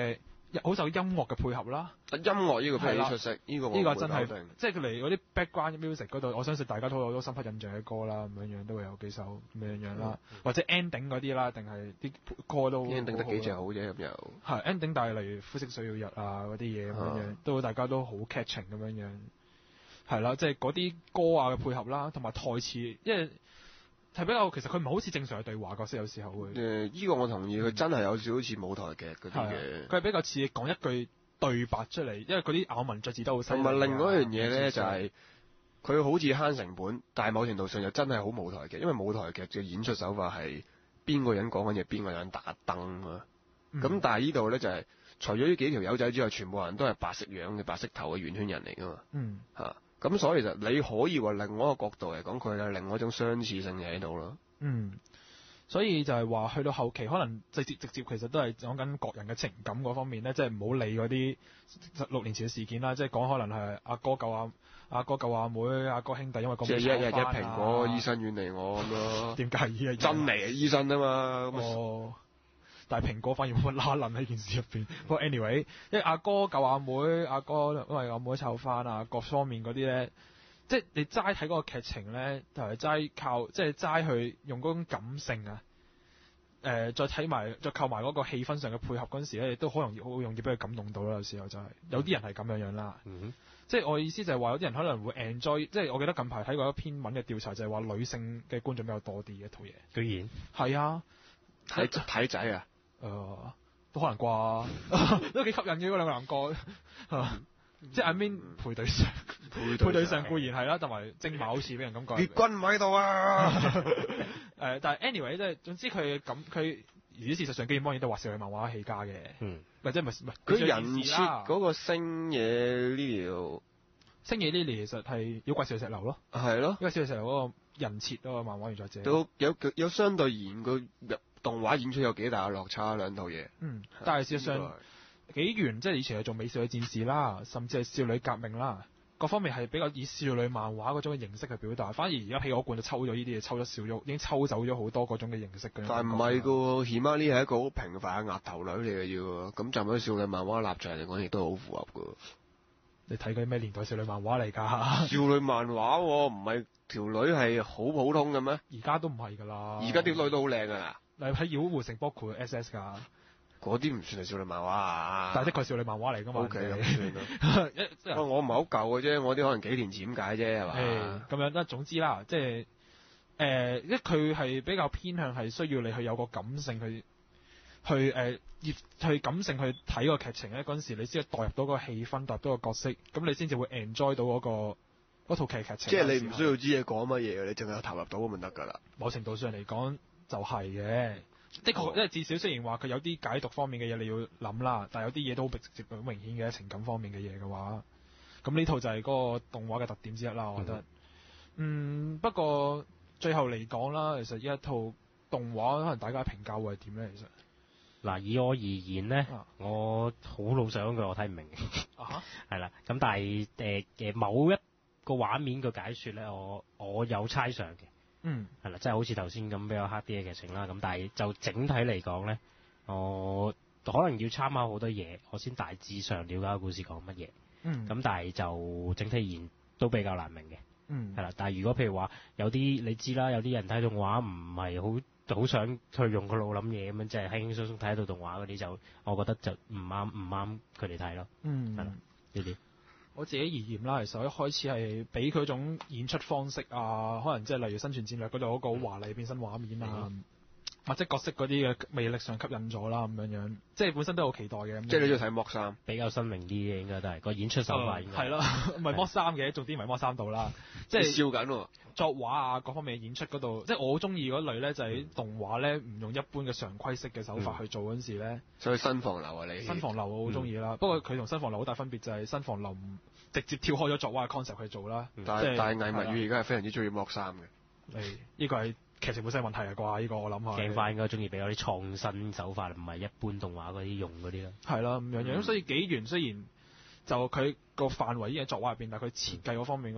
好受音樂嘅配合啦。 音樂呢個非常出色，呢個呢個真係即係佢嚟嗰啲 background music 嗰度，我相信大家都有好多深刻印象嘅歌啦，咁樣樣都會有幾首咁樣樣啦，嗯、或者 ending 嗰啲啦，定係啲歌都 ending 得幾隻好啫咁又。 係 ending， 但係例如膚色水曜日啊嗰啲嘢咁樣樣，啊、都大家都好 catching 咁樣樣。係啦，即係嗰啲歌啊嘅配合啦，同埋台詞，因為係比較其實佢唔係好似正常嘅對話角色，有時候會。誒、 呃，依、這個我同意，佢真係有少少似舞台劇嗰啲嘅。 佢係比較似講一句對白出嚟，因為嗰啲咬文嚼字都好犀利。 同埋另外一樣嘢咧，就係、是、佢好似慳成本，但係某程度上又真係好舞台劇，因為舞台劇嘅演出手法係邊個人講緊嘢，邊個人打燈啊。咁、嗯、但係呢度咧就係、是、除咗呢幾條友仔之外，全部人都係白色樣嘅、白色頭嘅圓圈人嚟噶嘛。嗯。嚇、啊！咁所以其實你可以話另外一個角度嚟講，佢有另外一種相似性喺度咯。 嗯，所以就係話去到後期，可能直接直接其實都係講緊各人嘅情感嗰方面咧，即係唔好理嗰啲六年前嘅事件啦，即係講可能係阿哥救阿阿哥救阿妹，阿哥兄弟因為咁。即係一日一蘋果，醫生遠離我咁咯。點解依係真嚟嘅醫生啊嘛？ 哦。但係蘋果反而冇乜拉楞喺件事入邊。不過 anyway，因為阿哥救阿妹，阿哥因為阿妹湊翻啊，各方面嗰啲咧，即係你齋睇嗰個劇情咧，同埋齋靠即係齋去用嗰種感性啊，誒、呃，再睇埋再靠埋嗰個氣氛上嘅配合嗰陣時咧，都好容易好容易俾佢感動到啦。有時候就係、是、有啲人係咁樣樣啦。嗯、哼即係我意思就係話有啲人可能會 enjoy，即係我記得近排睇過一篇文嘅調查，就係、是、話女性嘅觀眾比較多啲嘅套嘢。居然係啊， 睇睇仔啊！ 誒、呃，都可能啩，都幾吸引嘅嗰兩個男角，嗯、即係 I mean 配對上，配對上固然係啦，同埋精馬好似俾人感覺。 列軍唔喺度啊！ 誒、呃，但係 anyway 即係總之佢咁佢，而事實上居然幫嘢都畫少女漫畫起家嘅，嗯，或者唔係唔係佢人設嗰個星野 Lily， 星野 Lily 其實係妖怪少女石流咯， 係咯， 妖怪少女石流嗰個人設嗰個漫畫原作者， 都有有，有相對而言個動畫演出有幾大嘅落差，兩套嘢。嗯， 但係事實上幾遠，即係以前係做美少女戰士啦，甚至係少女革命啦，各方面係比較以少女漫畫嗰種嘅形式去表達。反而而家《屁我罐》就抽咗呢啲嘢，抽咗少咗，已經抽走咗好多嗰種嘅形式嘅。 但係唔係噶，起碼呢係一個好平凡嘅額頭女嚟嘅要，咁站喺少女漫畫立場嚟講，亦都好符合噶。 你睇嗰啲咩年代少女漫畫嚟㗎？ 少女漫畫唔係條女係好普通嘅咩？ 而家都唔係㗎啦。 而家啲女都好靚啊！ 例如喺《妖狐城》包括 S S 㗎， 嗰啲唔算係少女漫畫啊。 但係的確係少女漫畫嚟㗎嘛。O K 咁算啦。我唔係好舊嘅啫，我啲可能幾年前咁解啫，係嘛？ 咁樣啦，總之啦，即係誒，因為佢係比較偏向係需要你去有個感性去去誒、呃，去感性去睇個劇情咧。嗰陣時你先代入到個氣氛，代入到個角色，咁你先至會 enjoy 到嗰、嗰個嗰套劇劇情。 即係你唔需要知嘢講乜嘢嘅，你淨係投入到咁就得㗎啦。 某程度上嚟講。就係嘅，的確，因為至少雖然話佢有啲解讀方面嘅嘢你要諗啦，但係有啲嘢都好直接、好明顯嘅情感方面嘅嘢嘅話，咁呢套就係嗰個動畫嘅特點之一啦。我覺得，嗯，嗯，不過最後嚟講啦，其實呢一套動畫可能大家評價會係點咧？其實， 嗱，以我而言咧，啊、我好老實講句，我睇唔明嘅，啊係啦，咁但係誒嘅某一個畫面嘅解説咧，我我有猜想嘅。嗯，係啦，即係好似頭先咁比較黑啲嘅劇情啦，咁但係就整體嚟講咧，我可能要參考好多嘢，我先大致上了解個故事講乜嘢。嗯，咁但係就整體而言都比較難明嘅。嗯，係啦，但係如果譬如話有啲你知啦，有啲人睇動畫唔係好好想去用個腦諗嘢咁樣，即係輕輕鬆鬆睇一套動畫嗰啲就，我覺得就唔啱唔啱佢哋睇咯。嗯，係啦，呢啲。 我自己而言啦，其實一開始係俾佢種演出方式啊，可能即係例如生存戰略嗰度嗰個好華麗變身畫面啊，嗯、或者角色嗰啲嘅魅力上吸引咗啦，咁樣樣，即係本身都好期待嘅。 即係你要睇剝衫， 比較新穎啲嘅應該都係個演出手法應該。 係咯、嗯，唔係剝衫嘅，重點唔係剝衫度啦，即係笑緊喎。 作畫啊，各方面嘅演出嗰度，即係我好中意嗰類咧，就係、是、動畫咧，唔用一般嘅常規式嘅手法去做嗰陣時咧。 所以新房流啊，你新房流我好中意啦，嗯、不過佢同新房流好大分別就係新房流唔直接跳開咗作畫嘅 concept 去做啦。 但係但係藝物語而家係非常之中意剝衫嘅。 誒，呢個係劇情本身問題啊啩？呢、呢個我諗下。 鏡花應該中意比較啲創新手法，唔係一般動畫嗰啲用嗰啲咯。 係啦，咁樣樣，嗯、所以紀元雖然就佢個範圍依喺作畫入邊，但係佢設計嗰方面嗰啲。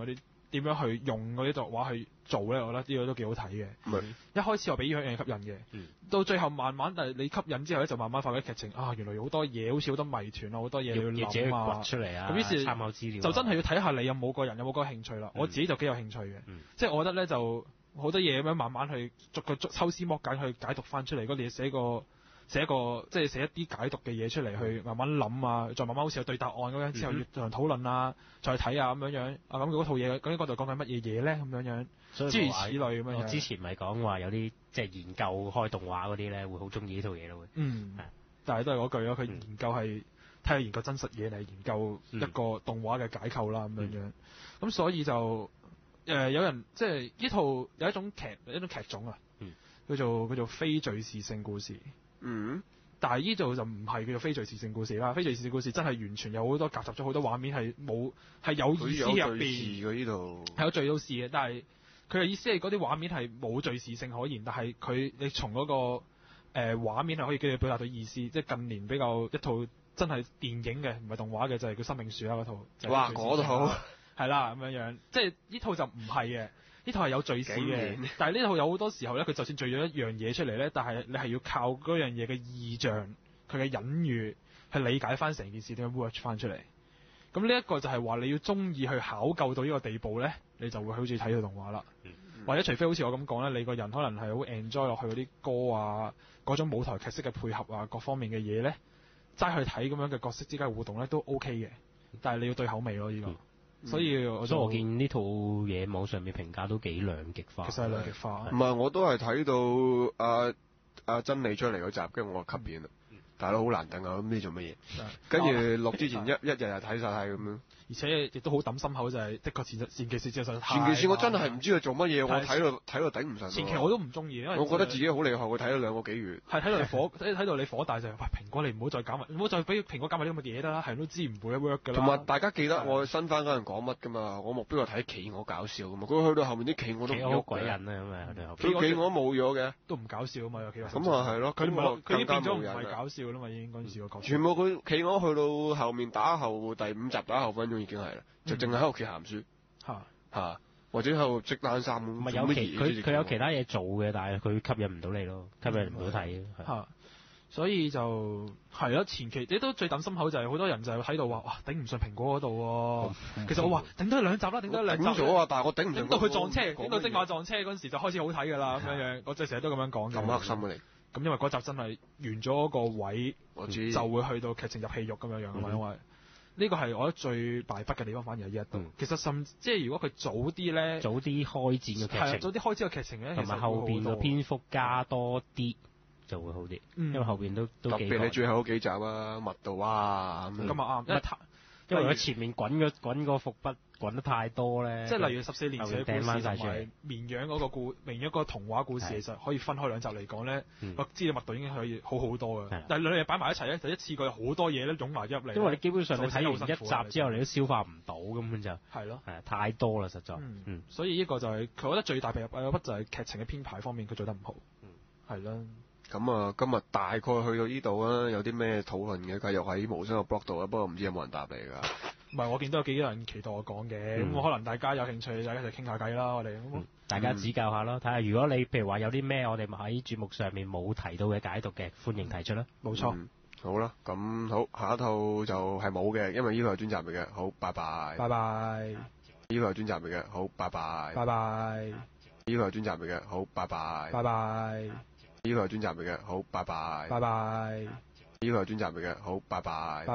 點樣去用嗰啲動畫去做咧，我覺得呢個都幾好睇嘅。 嗯、 一開始我俾呢樣嘢吸引嘅， 嗯、 到最後慢慢但係你吸引之後咧，就慢慢發覺劇情啊，原來好多嘢，好似好多謎團啊，好多嘢你要諗啊， 掘出嚟啊， 咁於是參考資料、啊， 就真係要睇下你有冇個人有冇嗰個興趣啦。 嗯、 我自己就幾有興趣嘅， 嗯、 即係我覺得咧就好多嘢咁樣慢慢去逐個抽絲剝繭去解讀翻出嚟。如果你寫個寫一個即係寫一啲解讀嘅嘢出嚟，去慢慢諗啊，再慢慢好似有對答案咁樣，之後要進行討論啊，再睇啊咁樣樣啊，咁嗰套嘢究竟嗰度講緊乜嘢嘢咧？咁樣樣，諸如此類咁樣樣。 我之前咪講話有啲即係研究開動畫嗰啲咧，會好中意呢套嘢咯會。 嗯，係但係都係嗰句咯，佢研究係睇下研究真實嘢定係研究一個動畫嘅解構啦咁樣樣。咁、嗯、所以就誒、呃、有人即係呢套有一種劇一種劇種啊， 嗯、 叫做叫做非敘事性故事。 嗯， 但係呢度就唔係叫做非敘事性故事啦。非敘事性故事真係完全有好多夾雜咗好多畫面係冇係有意思入邊嘅呢度係有敘到事嘅，但係佢嘅意思係嗰啲畫面係冇敘事性可言，但係佢你從嗰、那個誒、呃、畫面係可以繼續表達到意思。即係近年比較一套真係電影嘅，唔係動畫嘅，就係、是、叫《生命樹》啦嗰套。 哇！嗰套係啦咁樣樣，即係呢套就唔係嘅。呢套係有敘事嘅，但係呢套有好多時候咧，佢就算敘咗一樣嘢出嚟咧，但係你係要靠嗰樣嘢嘅意象、佢嘅隱喻去理解翻成件事點樣 work 翻出嚟。咁呢一個就係話你要中意去考究到呢個地步咧，你就會好似睇到動畫啦。嗯、或者除非好似我咁講咧，你個人可能係好 enjoy 落去嗰啲歌啊、嗰種舞台劇式嘅配合啊、各方面嘅嘢咧，齋去睇咁樣嘅角色之間嘅互動咧都 OK 嘅，但係你要對口味咯呢個。嗯所以， 所以我見呢套嘢網上面評價都幾兩極化。 其實係兩極化。 唔係，我都係睇到阿阿珍妮出嚟嗰集，跟住我就吸片啦。大佬好難等啊，咁唔知做乜嘢。跟住錄之前一一日日睇晒係咁樣。而且亦都好抌心口，就係的確前前期事實上太。 前期事我真係唔知佢做乜嘢，我睇到睇到頂唔順。 前期我都唔中意，因為我覺得自己好厲害，我睇咗兩個幾月。 係睇到你火，睇到你火大就係，喂蘋果你唔好再搞埋，唔好再俾蘋果搞埋啲咁嘅嘢啦，係人都知唔會 work 㗎啦。 同埋大家記得我新番嗰陣講乜㗎嘛？我目標係睇企鵝搞笑㗎嘛。佢去到後面啲企鵝都唔喐嘅。企鵝鬼人啊咁啊！佢企鵝冇咗嘅， 都唔搞笑啊嘛！有企鵝。 咁啊係咯，佢冇佢已經變咗唔係搞笑啦嘛，已經嗰陣時個角色。 全部佢企鵝去到後面打後第五集打後分鐘已經係啦。就淨係喺屋企鹹書，嚇嚇，或者喺度織冷衫咁。唔係有其佢佢有其他嘢做嘅，但係佢吸引唔到你咯，吸引唔到睇嚇。所以就係咯，前期你都最抌心口就係好多人就喺度話，哇頂唔順蘋果嗰度喎。其實我話頂多兩集啦，頂多兩集。頂咗啊！但係我頂唔順。頂到佢撞車，頂到精馬撞車嗰陣時就開始好睇㗎啦，咁樣樣。我就成日都咁樣講嘅。 咁黑心啊你！ 咁因為嗰集真係完咗嗰個位，就會去到劇情入戲肉咁樣樣啊嘛，因為。呢個係我覺得最敗筆嘅地方，反而係呢一度。嗯、其實甚即係如果佢早啲咧， 早啲開戰嘅劇情， 係早啲開始嘅劇情咧， 同埋後邊嘅篇幅加多啲就會好啲。嗯、因為後邊都都幾。特別你最後嗰幾集啊，密度啊咁。 咁啊啱，因為因為佢前面滾個滾個伏筆滾得太多咧， 即係例如十四年前嘅故事同埋綿羊嗰個故綿羊嗰個童話故事，其實可以分開兩集嚟講咧，個資料密度已經可以好好多嘅。但係兩樣擺埋一齊咧，就一次過有好多嘢咧湧埋入嚟。 因為你基本上你睇完一集之後，你都消化唔到根本就係咯， 係啊，太多啦實在。 嗯，所以呢個就係佢覺得最大嘅敗筆就係劇情嘅編排方面佢做得唔好。嗯，係啦。咁啊，今日大概去到呢度啊，有啲咩討論嘅，繼續喺無聲嘅 blog 度啊，不過唔知有冇人答你㗎。 唔係，我見到有幾多人期待我講嘅，咁我、嗯、可能大家有興趣，大家就傾下偈啦，我哋、嗯、 大家指教下咯，睇下如果你譬如話有啲咩我哋喺節目上面冇提到嘅解讀嘅，歡迎提出啦。 冇錯、 嗯，好啦，咁好，下一套就係冇嘅，因為呢個係專集嚟嘅，好，拜拜。 拜拜。 呢個係專集嚟嘅，好，拜拜。 拜拜。 呢個係專集嚟嘅，好，拜拜。 拜拜。 呢個係專集嚟嘅，好，拜拜。 拜拜。 呢個係專集嚟嘅，好，拜拜。